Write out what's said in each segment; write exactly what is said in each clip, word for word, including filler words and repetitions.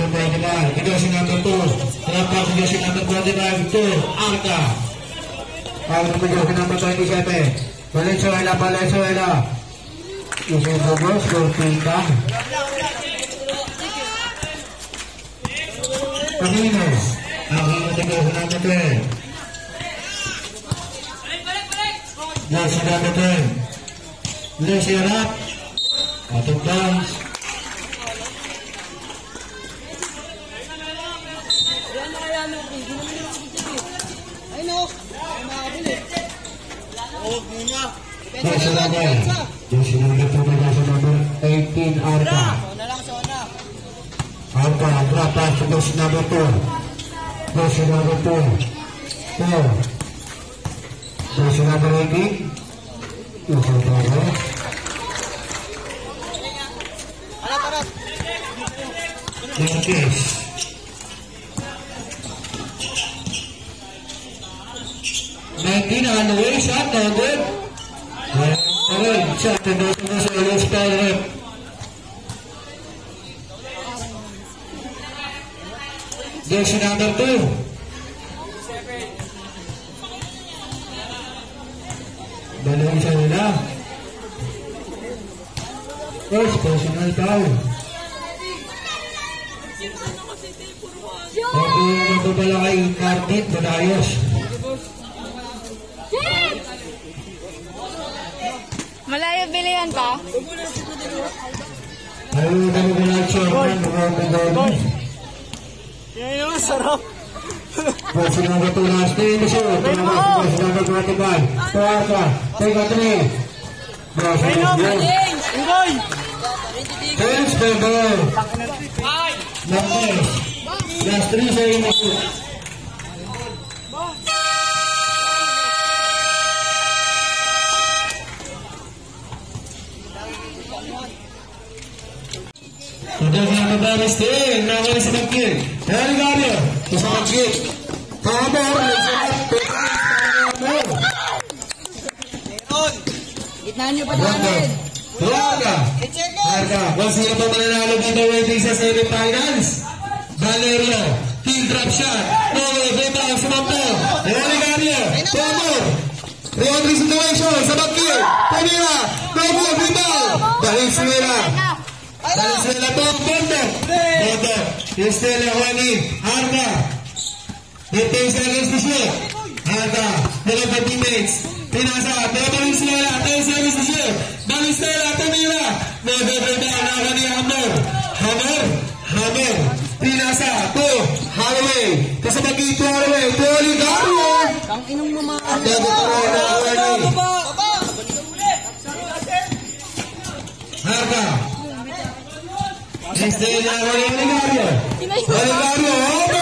number twenty-five. Jersey number two. Terlepas jersey number twenty-five. Two. Arca. Power to jersey number twenty-seven. Valenzuela, Valenzuela. Using the ball, score Pinka. Camino. Ang to jersey number twelve. Jersey number ten. Lesiarap. Atong dance. Jersey number, jersey number two, jersey number eighteen, Arca. Arca, drop pass to jersey number two. Jersey number two. Two. Jersey number eighteen. Usang tayo. Marquez. nineteen on the way, shot, no good. Alright, shot, and those of us are low spell rep. Jersey number two. Dalawang siya nila. First, personal foul. Ako yung ito pala kay Cardit, Banayos. Malayo bilihan pa? Ayaw kami binagsyar man, mga pagdawin. Yan yung sarap. Person number two, last name is yun. Person number twenty-five. Tuwasa, take a three. Person number one. Thanks, Bebo. Numbers. Last three sa inyo. Sudah mengabar stay, nama si Bakir. Dari Gario, bisa Bakir. Kabar, Gitna niyo pa namin. Tuwaga. Arca, kung sino pa mananalo dito waiting sa semifinals? Valerio, team drop shot. Novo, Veta, Sumapo. Dari Gario, Tumor. Re-entry situation sa Bakir. Pamira, Novo, Veta. Valenzuela. Valenzuela po, Bondo. Bondo. Estela, Juanin. Arca. fifteen seconds to shoot. Arca. Dalawang teammates. Pinasa. Pero Valenzuela. ten seconds to shoot. Valenzuela. Pamira. Novo, Veta. Naka ni Hammer. Hammer. Hammer. Pinasa. Two. Holloway. Kasabagi ito Holloway. Poli Gario. Ang inong mama. Ang dago pa rin na Juanin. Arca. Estela, Oligario. Oligario.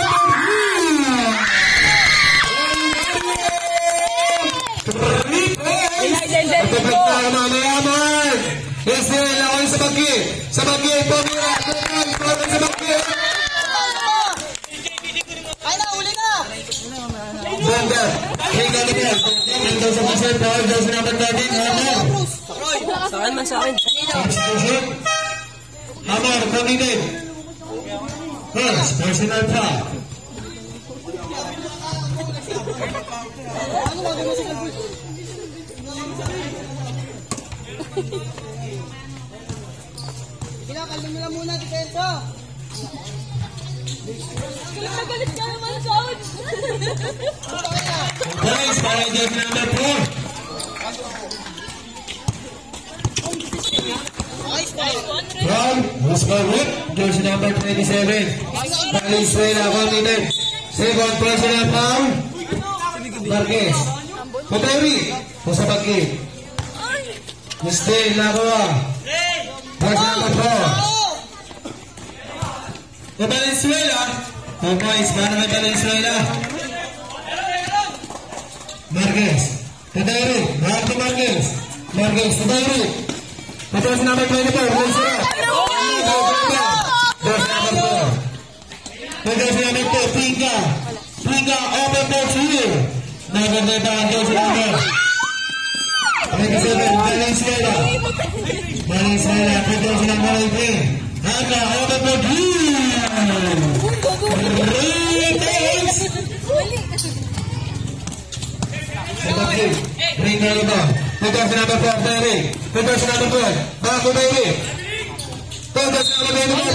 Pagkakita mamaya-mamay. Estela, Oli sa bagi. Sa bagi, Pamira. Sa bagi. Ay na, uli na. Banda. Higa na yan. Ito sa pasal. Power daw sa number thirteen. Hammer. Saan man sa akin? Hammer, committed. First, personal foul. Kinakalma mo lang muna, depensa. Galit ka naman, Coach. Points para jersey number four. Foul, was by Wood, jersey number twenty-seven. Valenzuela, committed. Second personal foul. Marquez. Potori, Pusabaki. Mistin, Lagoa. Jersey number four. Valenzuela. Two points para kay Valenzuela. Marquez. Potori, Marco Marquez. Marquez, Potori. Jersey number twenty-four, Valenzuela. Jersey number four. Jersey number two, Pinka. Pinka, open box here. Nagaganda ang jersey number twenty-seven, Valenzuela. Valenzuela, jersey number eighteen. Harga, Obat Bagi. Returns. Sebagai ring kali bang. Tugas number four Derek. Tugas number four. Baku Derek. Tugas number four.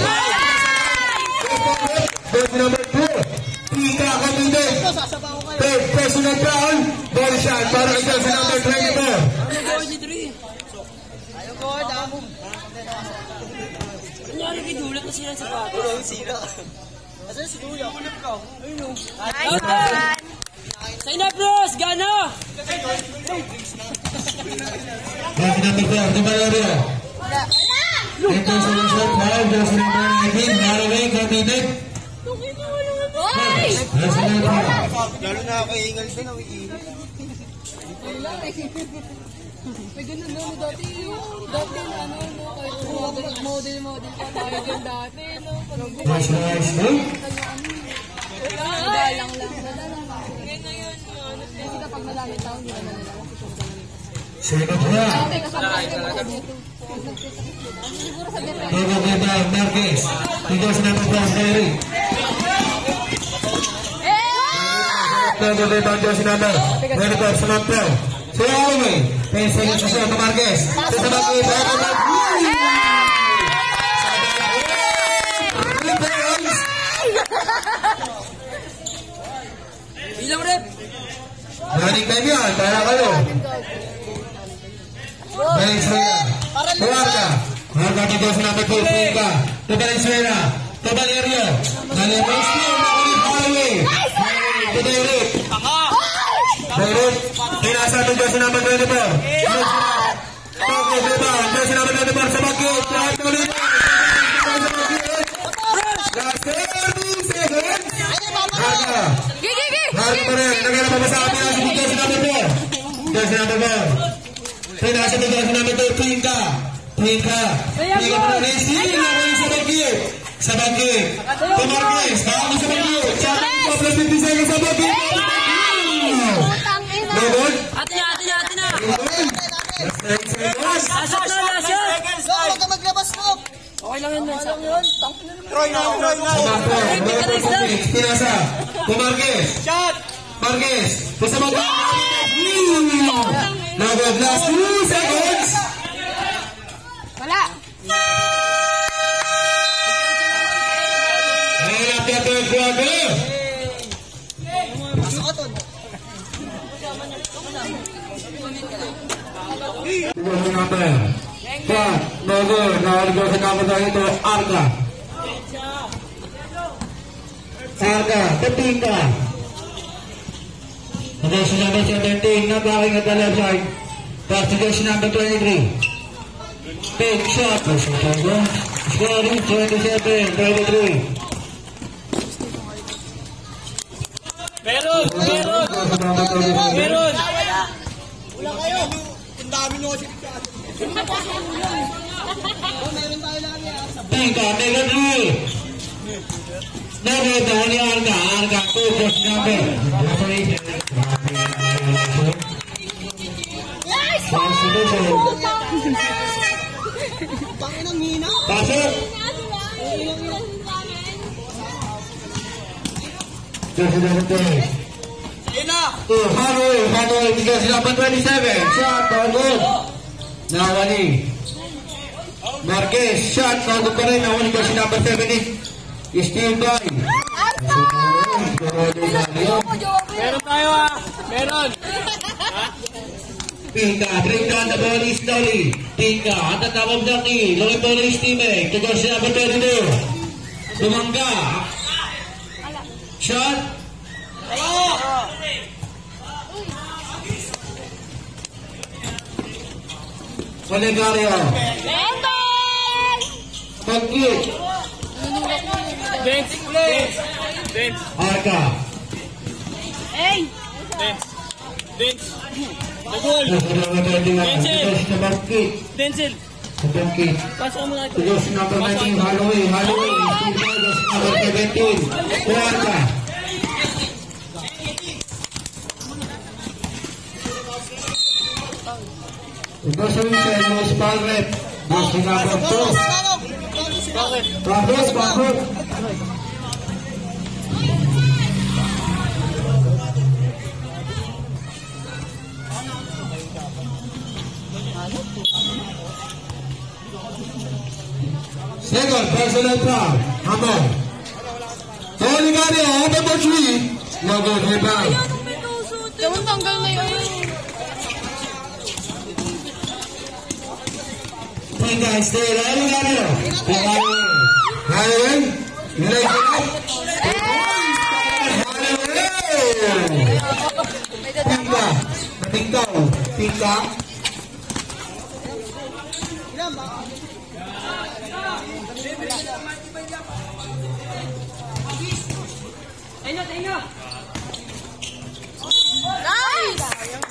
Tugas number four. Tiga kapiten. Personal foul. Ball shot para tugas number twenty-four. Ayaw ko, damo. Kunyari kidulat na sila sa bago. Walang sila. Asan si Kuya? Kulip ka. Ayun o. Nice one! Sign up, Bros! Gana! Tugas number four. Tumalaro. Ito sa shot foul. Tugas number nineteen. Haraway kapiten. Hoy! Lalo na ako ingal din. Ang iingal. May ganun no, dati yung, dati na ano, no, kahit model, model, model pa tayo dyan dati, no, Nice, nice, no? galang lang, ngayon ngayon, ano, kasi kapag malamit tao, hindi naman nila, kasi kung ganun. Second round. Dati kasama tayo mga dito, siguro sa dito. Todo kita Marquez. Tugas number four Derek. Todo kita tugas number twenty-four Samantha. Selalu pensiun sesuai ke Marquez. Sebagai back. Bilang, Rep! Balik time yan, para kayo. Valenzuela. Keluarga. Harga tugas number two Pinka. To Valenzuela. To Valerio. Valerio steal. Highway. To Derek. Derek. Pinasa tugas number twenty-four. Togo rebound. Tugas number twenty-four sebagai try ulit. Last thirty seconds. Harga. Harga pada negara pembesar pinasa tugas number four. Tugas number four. Pinasa tugas number two Pinka. Pinka. Pinka pada Resi. Lawan sebagai sebagai Marquez. Kamu sebagai. Satu dua belas detik seconds sebagai. Lobot. Ate na, ate na, ate na! Seconds. Asap na, asap! No, huwag ka maglabas mo. Okay lang yun, Mensa. Troy na, Troy na. Pinasa. To Marquez. Shot! Marquez. Bersama Lobot last two seconds. Wala! Hirap na third quarter. Sukaton. Tugas number empat. Nogor. Nogor sa number tayo ito. Arga. Arga. Ketingga. Tugas number seventeen. Nagawin at the left side. Pass tugas number twenty-three. Take shot. Scoring twenty-seven twenty-three. Meron! Meron! Meron! Meron! Wala kayo! Ang dami nyo kasi dito. Oh, meron tayo lagi ah. Tingka, mega drill. Never down ni Arga. Arga, two first number. Nice Pangin ang hina. Pasok. Just number twenty. Ayun na! To Hanoi, Hanoi, because number twenty-seven. Shot, no good. Nawali. Marquez, shot, no good pa rin. Nawali kasi number seventeen. Steal by. Meron tayo ah! Meron! Pinka, bring down the ball is slowly. Pinka, at the top of the knee. Lowing ball is teammate. To go number twenty-two. Tumangga. Shot. Olegario. Pag-click. Bench play! Bench! Arca. Hey! Bench! Bench! Nagol! Tugas na pag-click. Denzel! Pag-click. Pasok mo natin! Tugas number nineteen. Holloway. Holloway. Tugas number seventeen. Arca. Tugas number seven. Spalret. Tugas number two. Bagus, bagus. Second, personal foul. Hamon. Oligario, open for three. No good, rebound. Yung tanggal na yun. Hey guys, stay there. Oligario. Halloween. You like it? Tingka. Tingka. Tingka. Tayo, tayo. Nice!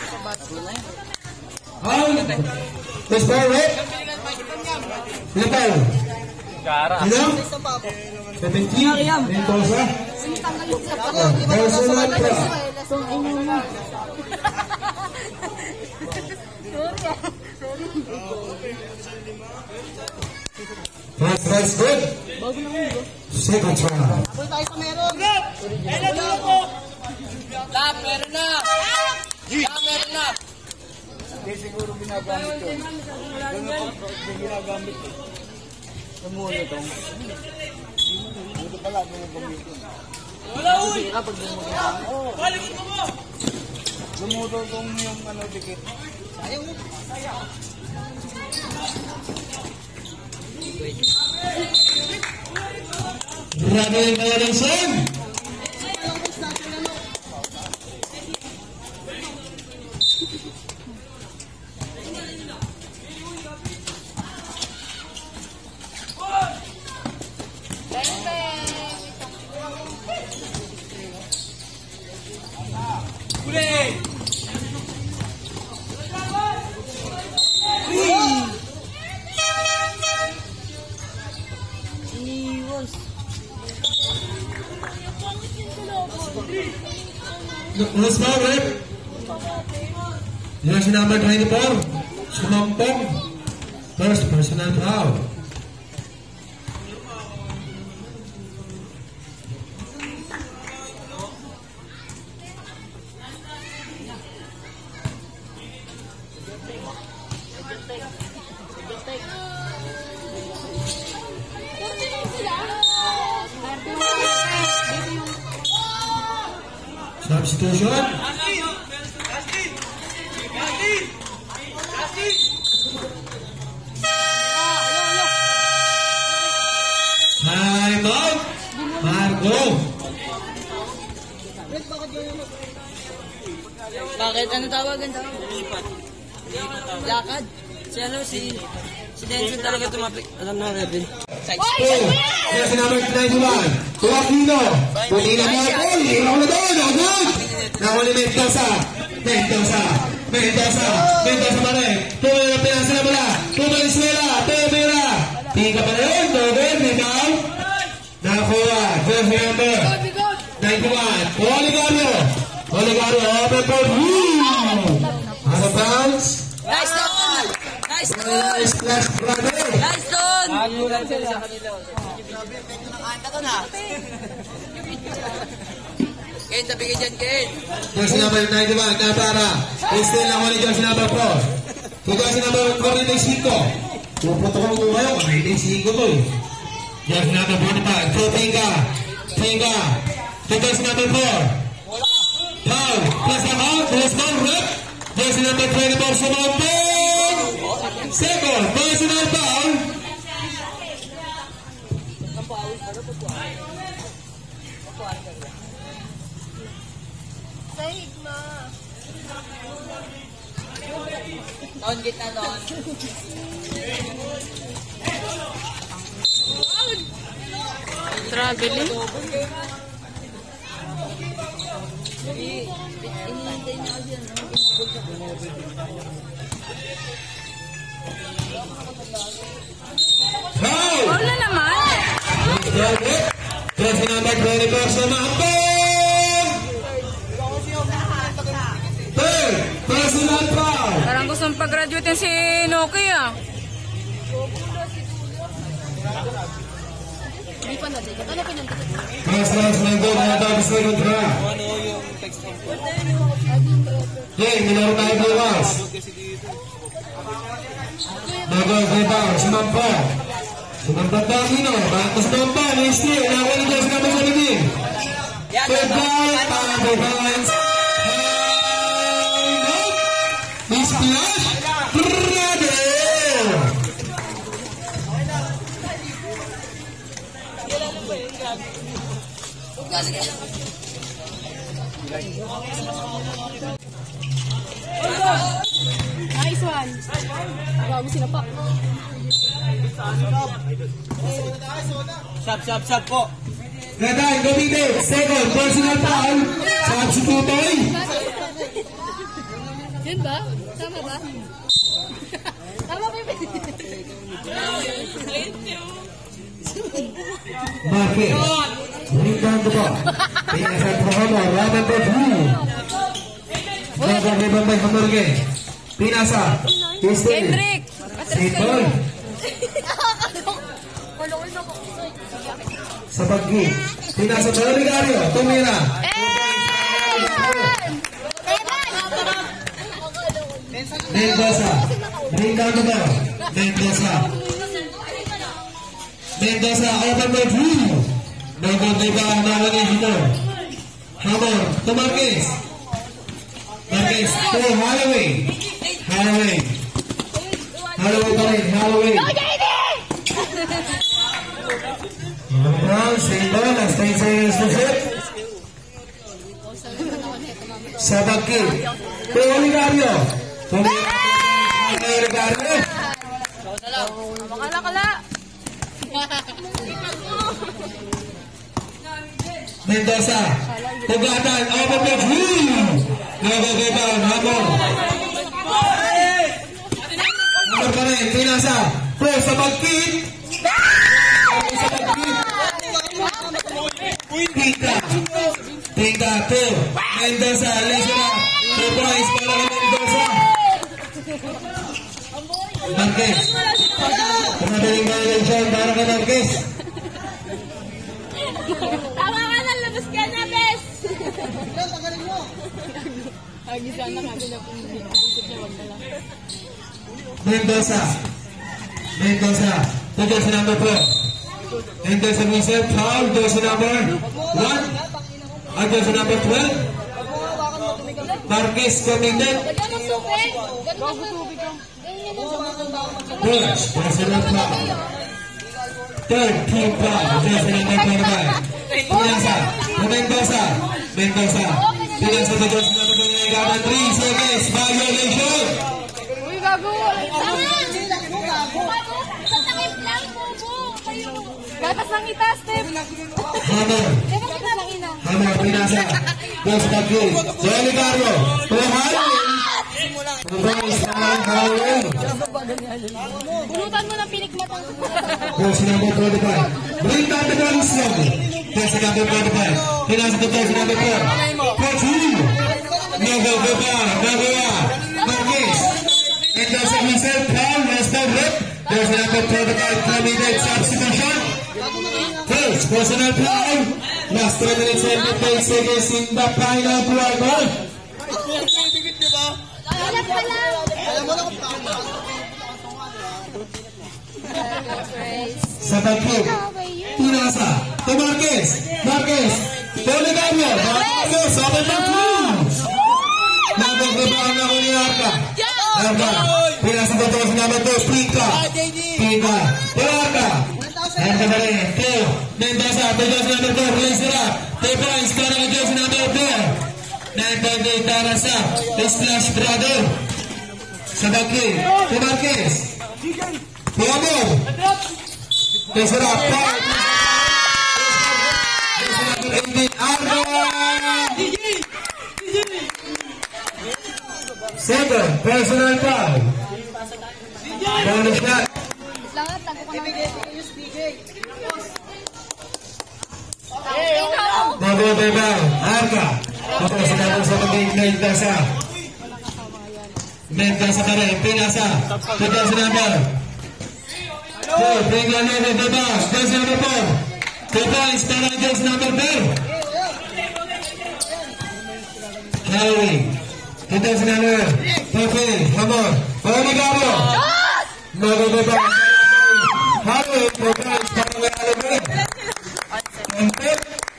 Out. Let's go, right? Lepas. Ano? seventeen. Mendoza. Personal foul. First, that's good. Second round. Apoy tayo sa meron. Lap, meron na. Lap, meron na. Hindi siguro ginagamit yun. Ganun po, hindi ginagamit yun. Namuno itong. Dito pala, ginagamit yun. Wala, uy. Oo. Balikot mo mo! Lumuto itong yung ano, dikit. Sayang mo. Sayang. Grabe yung kaya ng son. Let's go, Rip. Jersey number twenty-four. Sumampong. First personal foul. Substitution. Time out. Marco. Bakit? Ano tawagan? Lipat. Lakad. Si ano, si... Si Denson talaga tumapik. Alam na, Revin. Oh, jersey number ninety-one. Tuwakino. Puti na Marco. Hiraw na doon. Oh, good. Nahuli Mendoza. Mendoza. Mendoza. Mendoza pa rin. Tuloy na pinasa na mula. Tuloy Suela. Tumira. Tika pa rin. Dover. Rebound. Nakakuha. Jersey number ninety-one. Oligario. Oligario. Open for three. Out of bounds. Nice doon! Nice doon! Nice flash, brother. Nice doon! Nagulan sila sa kanila. Ken, tabi ka dyan, Ken. Jersey number ninety-one, Capara. Still na huli jersey number four. Kung jersey number forty-five. Pupunta ko kung kayo, forty-five to eh. Jersey number forty-five, so Tinga. Tinga. To jersey number four. Foul. Plus the out, plus the rep. Jersey number twenty-four, Sumampong. Second, personal foul. Doon, gitna doon. Traveling. Inihintay niya kasi yan. Foul. Wala naman. Jersey number twenty-four, Sumampong. Third, personal foul. Parang gustong pag-graduate si Noki ah. Hindi pa natin. Ano pinandikat? Mas mas manggo mga tapos na yung dra. Okay, minaro tayo bukas. Bago kita, sumampa. Sumampa tayo nino. Bago sumampa, Nestle. Nakawin ito sa kapag sa libing. Third ball, Pablo Vines. Splash! Brother! Nice one. Bago sila pa. Sab, sab, sab po. Gadan, Gomide, second, personal foul. Substitutoy. Yun ba? Tama ba? Tama ba yun? Marquez. Rebound ba? Pinasal po mo, Robert Pedro. Robert Pedro Hamburgue. Pinasa. Kendrick! Simple. Sa pagki. Pinasa pa rin Gario. Tumira. Mendoza. Rebound ba? Mendoza. Mendoza. Open by Drew. Nagod ba ang nawanin dito? Hamor. To Marquez. Marquez. To Holloway. Holloway. Holloway pa rin. Holloway. Brown, Simple, hasta ahí se sucede. Sabaki, Oligario, Oligario. Makala kala. Mendoza, Pugatan, over the blue. Nagagaba, Hamor. Hamor pa rin, Pinasa. Pro, Sabaki. Tika, Tika, to Mendoza, Lesera, two points para kay Mendoza. Marquez, kumadaling violation para kay Marquez. Tama ka na, labas ka na, bes! Agisa na kami na pumipit na wag na lang. Mendoza, Mendoza, to jersey number four. Mendoza reserve foul, jersey number one. At jersey number twelve. Marquez committed. Push, personal foul. Third team foul, jersey number twenty-five. Pinasa, Mendoza, Mendoza. Pinasa to jersey number twenty-nine. Three seconds, violation. Uy, gago! Sasakit lang, bobo! Gatas lang kita, Steph! Hamor. Hamor, Pinasa. Dos Marquez. Johnny Carlo. Tuhan. Tuhan, Tuhan, Howell. Bulutan mo ng pinikmatang. Jersey number twenty-five. Bring down the gun slug. Jersey number twenty-five. Pinasa to jersey number four. Petru. Nagagawa, nagawa. Marquez. And jersey himself, Paul, Western Rep. Jersey number twenty-five, committed substitution. First, personal foul. Last three minutes and fifteen seconds in the final quarter. Alam ka lang! Sa tagpog, Pinasa, to Marquez, Marquez, Poligario, Marquez, open the clues! Nagagabaan ako ni Arca. Arca, Pinasa to todos number two, Pinka, Pinka, to Arca. Arca pa rin, to Mendoza, to todos number four, Lesera, to points, para ka todos number four. nine point eight para sa Splash Brother. Sa Bagli, to Marquez, to Amor, Lesera, Paul, Second, personal foul. Bonus shot. Langat, tago ka naman. Mabuti ba? Arca. Tapos sinabong sa pag-ignite na sa Mendoza ka rin. Pinasa. Pagka sinabong. So, bring on over the box. There's number four. Two points para jersey number four. Highway. Two jersey number fourteen. Hamor. Oligario. Magagaba. Highway. Two points para Highway. Enter.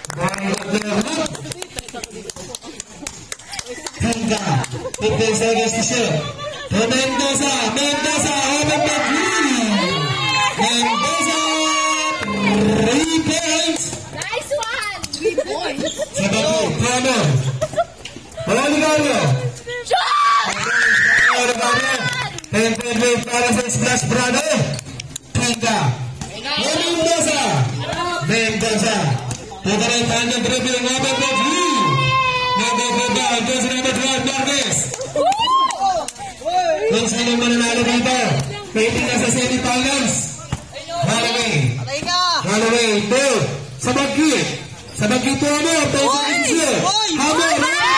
Tinga. fifteen seconds to shoot. Mendoza. Mendoza. Open the three. Mendoza. Three points. Nice one! Three points? Sabaki. Plano. Oligario. Oligario. Enter with para sa splash brother. Tinga. Mendoza. Mendoza. To the right hand of dribbling. Open the three. Number four. Goes number twelve. Marquez. Kung sino mananalo dito, pwede na sa semifinals. Holloway. Holloway, ito. Sa Bagki. Sa Bagki ito mo. Pwede na siya. Hamor.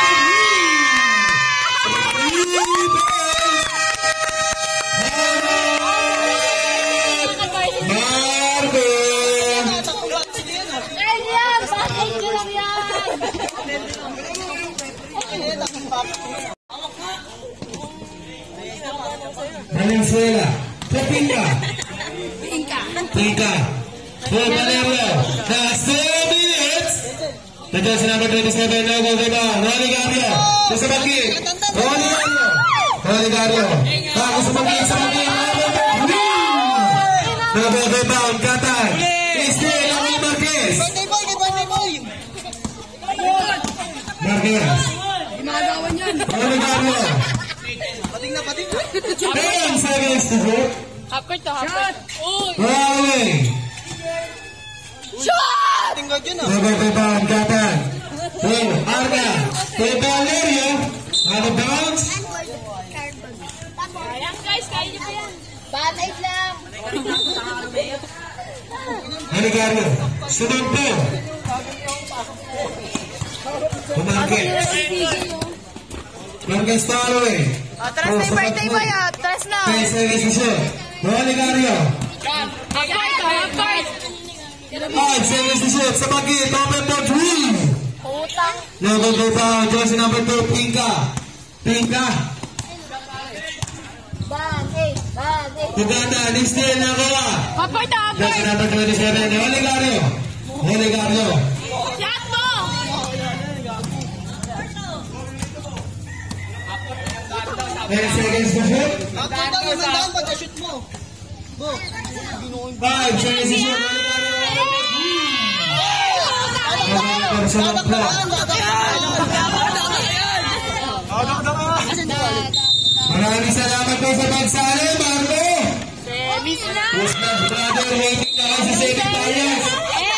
Marco. Ayan! Bakit ko lang yan? Valenzuela. Pinka. Pinka. Pinka. For Valerio. That's two minutes. The jersey number twenty-seven. No goal rebound. Oligario. To sa Bagki. Oligario. Oligario. Bago sa Bagki. Sa Bagki. No goal rebound. Qatar. Still ang Marquez. Marquez. Ginagawa niyan. Oligario. ten seconds to shoot. Hapit to, hapit. Uy! Holloway. Shot! No goal rebound. Qatar. To Arga. To Valerio. Out of bounds. Ayan guys, kaya niyo pa yan. Band-aid lang. Oligario. Sumampo. Marquez. Marquez to Holloway. Atras na yung birthday mo yan. Atras na. ten seconds to shoot. Oligario. Hapit, hapit. five seconds to shoot. Sa Bagki. Open for three. Utang. No goal rebound. Jersey number two. Pinka. Pinka. Band-aid, band-aid. Uganda. Listil na gawa. Hapit, Jersey hapit. number twenty-seven. Oligario. Oligario. Shot mo! ten seconds to shoot. five seconds to shoot. Oligario. Sa Bagki. Maraming salamat po sa pagsali, Marco. Semis na. Yes, brother, waiting na kayo sa semifinals. Eh,